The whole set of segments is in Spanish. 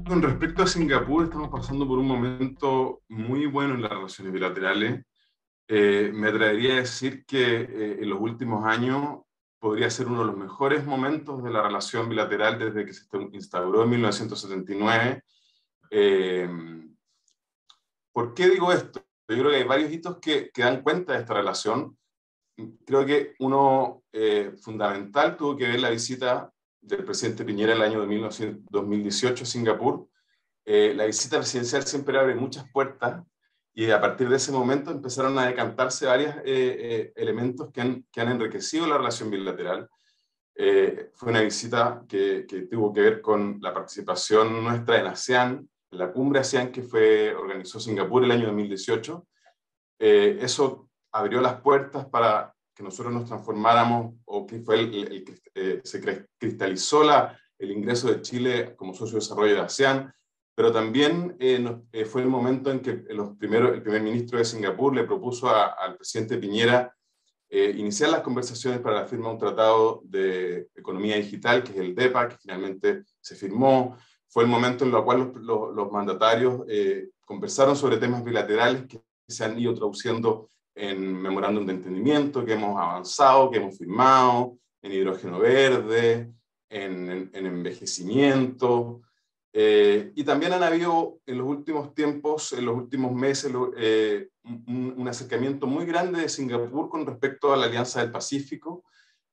Con respecto a Singapur, estamos pasando por un momento muy bueno en las relaciones bilaterales. Me atrevería a decir que en los últimos años podría ser uno de los mejores momentos de la relación bilateral desde que se instauró en 1979. Eh, ¿Por qué digo esto? Yo creo que hay varios hitos que dan cuenta de esta relación. Creo que uno fundamental tuvo que ver la visita del presidente Piñera el año 2018 a Singapur. La visita presidencial siempre abre muchas puertas y a partir de ese momento empezaron a decantarse varios elementos que han enriquecido la relación bilateral. Fue una visita que tuvo que ver con la participación nuestra en ASEAN, en la cumbre ASEAN que organizó Singapur el año 2018. Eso abrió las puertas para que nosotros nos transformáramos, o que fue el que se cristalizó el ingreso de Chile como socio de desarrollo de ASEAN, pero también fue el momento en que el primer ministro de Singapur le propuso al presidente Piñera iniciar las conversaciones para la firma de un tratado de economía digital, que es el DEPA, que finalmente se firmó. Fue el momento en el cual los mandatarios conversaron sobre temas bilaterales que se han ido traduciendo en memorándum de entendimiento, que hemos avanzado, que hemos firmado, en hidrógeno verde, en envejecimiento. Y también han habido en los últimos tiempos, en los últimos meses, un acercamiento muy grande de Singapur con respecto a la Alianza del Pacífico.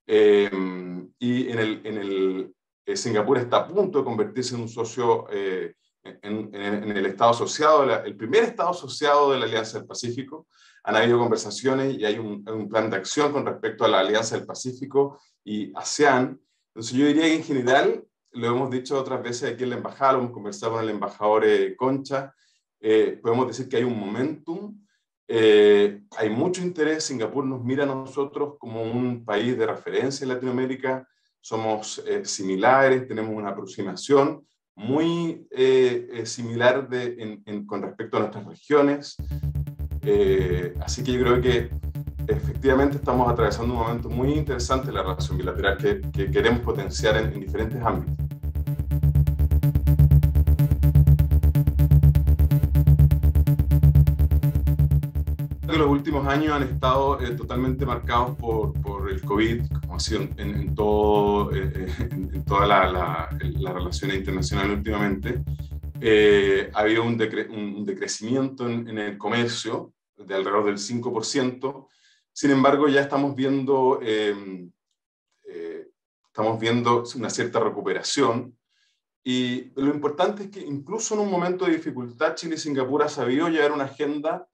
Y Singapur está a punto de convertirse en un socio, en el Estado asociado, el primer Estado asociado de la Alianza del Pacífico. Han habido conversaciones y hay un plan de acción con respecto a la Alianza del Pacífico y ASEAN. Entonces yo diría que en general, lo hemos dicho otras veces aquí en la embajada, lo hemos conversado con el embajador Concha, podemos decir que hay un momentum, hay mucho interés. Singapur nos mira a nosotros como un país de referencia en Latinoamérica, somos similares, tenemos una aproximación muy similar con respecto a nuestras regiones. Así que yo creo que efectivamente estamos atravesando un momento muy interesante en la relación bilateral que queremos potenciar en diferentes ámbitos. Los últimos años han estado totalmente marcados por el COVID, como ha sido en todas las relaciones internacionales últimamente. Ha habido un decrecimiento en el comercio de alrededor del 5%. Sin embargo, ya estamos viendo una cierta recuperación. Y lo importante es que incluso en un momento de dificultad, Chile y Singapur han sabido llevar una agenda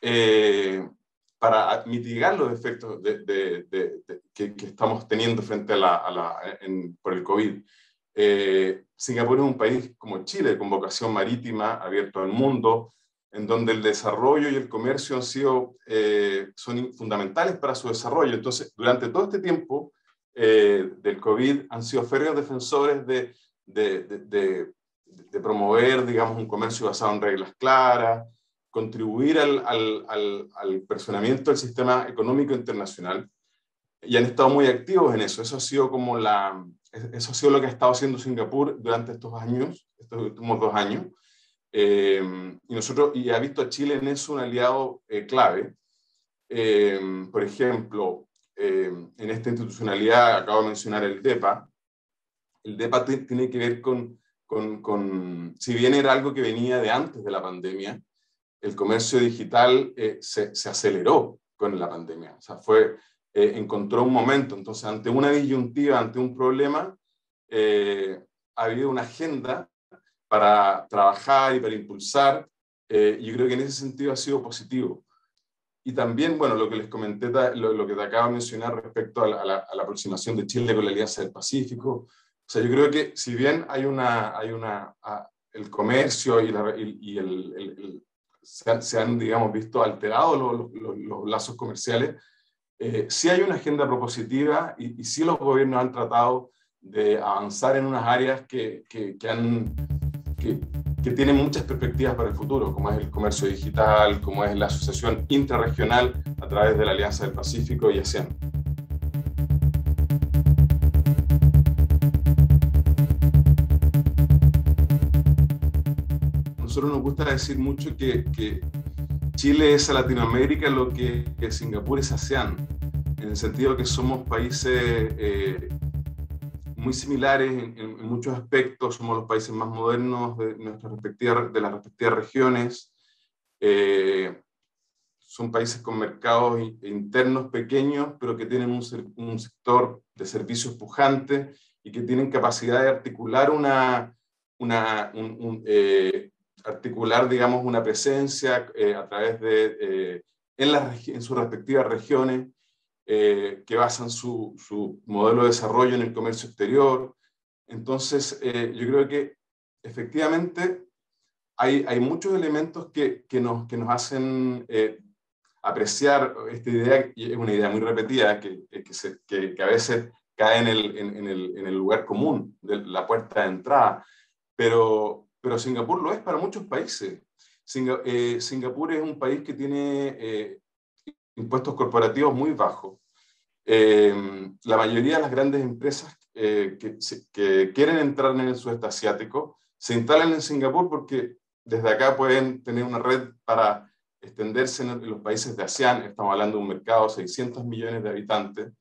para mitigar los efectos que estamos teniendo frente por el COVID. Singapur es un país como Chile, con vocación marítima, abierto al mundo, en donde el desarrollo y el comercio son fundamentales para su desarrollo. Entonces, durante todo este tiempo del COVID, han sido férreos defensores de promover, digamos, un comercio basado en reglas claras, contribuir al personamiento del sistema económico internacional, y han estado muy activos en eso. Eso ha sido lo que ha estado haciendo Singapur durante estos últimos 2 años. Y ha visto a Chile en eso un aliado clave. Por ejemplo, en esta institucionalidad acabo de mencionar el DEPA. El DEPA tiene que ver si bien era algo que venía de antes de la pandemia, el comercio digital se aceleró con la pandemia. O sea, encontró un momento. Entonces, ante una disyuntiva, ante un problema, ha habido una agenda para trabajar y para impulsar. Yo creo que en ese sentido ha sido positivo. Y también, bueno, lo que les comenté, lo que te acabo de mencionar respecto a la aproximación de Chile con la Alianza del Pacífico. O sea, yo creo que si bien el comercio se han, digamos, visto alterados los lazos comerciales, sí hay una agenda propositiva y sí los gobiernos han tratado de avanzar en unas áreas que tienen muchas perspectivas para el futuro, como es el comercio digital, como es la asociación intrarregional a través de la Alianza del Pacífico y ASEAN. nosotros nos gusta decir mucho que Chile es a Latinoamérica lo que Singapur es a ASEAN, en el sentido que somos países muy similares en muchos aspectos, somos los países más modernos de las respectivas regiones, son países con mercados internos pequeños, pero que tienen un sector de servicios pujante y que tienen capacidad de articular articular, digamos, una presencia a través de, en sus respectivas regiones, que basan su modelo de desarrollo en el comercio exterior. Entonces, yo creo que efectivamente hay muchos elementos que nos hacen apreciar esta idea, y es una idea muy repetida, que a veces cae en el lugar común, de la puerta de entrada, pero Singapur lo es para muchos países. Singapur es un país que tiene impuestos corporativos muy bajos. La mayoría de las grandes empresas que quieren entrar en el sudeste asiático se instalan en Singapur porque desde acá pueden tener una red para extenderse en los países de ASEAN. Estamos hablando de un mercado de 600 millones de habitantes.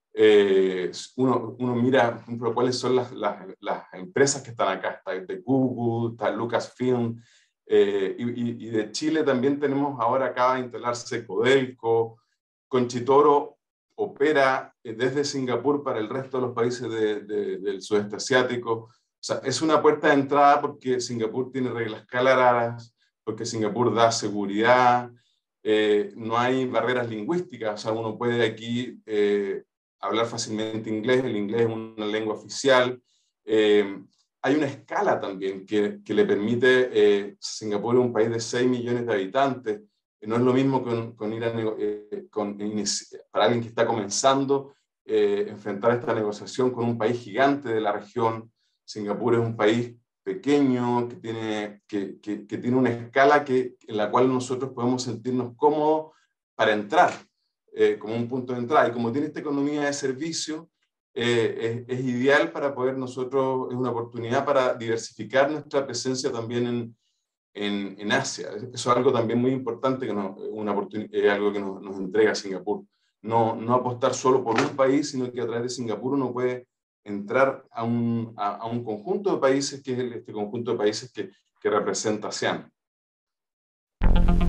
Uno mira, por ejemplo, cuáles son las empresas que están acá. Está de Google, está Lucasfilm, y de Chile también tenemos ahora, acaba de instalarse Codelco. Conchitoro opera desde Singapur para el resto de los países del sudeste asiático. O sea, es una puerta de entrada porque Singapur tiene reglas claras, porque Singapur da seguridad, no hay barreras lingüísticas, o sea, uno puede aquí hablar fácilmente inglés, el inglés es una lengua oficial. Hay una escala también que le permite, Singapur es un país de 6 millones de habitantes, no es lo mismo con ir a para alguien que está comenzando, enfrentar esta negociación con un país gigante de la región. Singapur es un país pequeño, que tiene una escala en la cual nosotros podemos sentirnos cómodos para entrar, como un punto de entrada. Y como tiene esta economía de servicio, es ideal para poder nosotros, es una oportunidad para diversificar nuestra presencia también en Asia. Eso es algo también muy importante, algo que nos entrega Singapur. No apostar solo por un país, sino que a través de Singapur uno puede entrar a un conjunto de países, que es este conjunto de países que representa ASEAN.